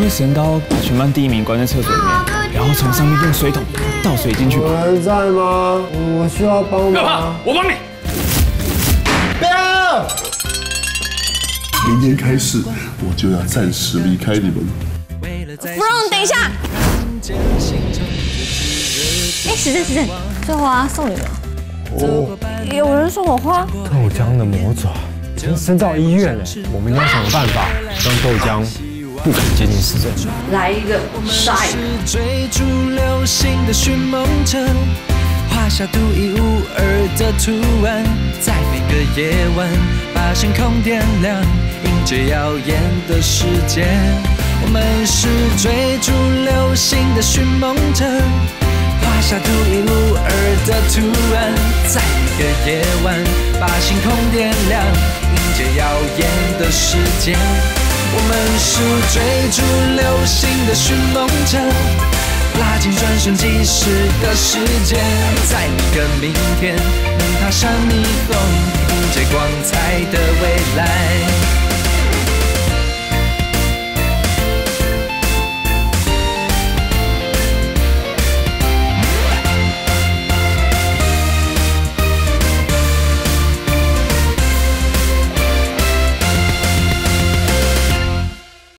会神刀把全班第1名关在厕所里面，然后从上面用水桶倒水进去。 有人在吗？我需要帮忙。不要怕， 我帮你。 不要！ 明天开始，我就要暂时离开你们。 芙蓉，等一下。哎，时阵，这花送你了。哦。有人送我花。 豆浆的魔爪已经升到医院了，我们应该想办法让豆浆不敢接近时阵。 来一个，杀一个。 追逐流星的寻梦者，画下独一无二的图案，在每个夜晚把星空点亮，迎接耀眼的世界。我们是追逐流星的寻梦者，画下独一无二的图案，在每个夜晚把星空点亮，迎接耀眼的世界。我们是追逐流星的寻梦者，拉近转瞬即逝的时间，在每个明天能踏上霓虹，迎接光彩的未来。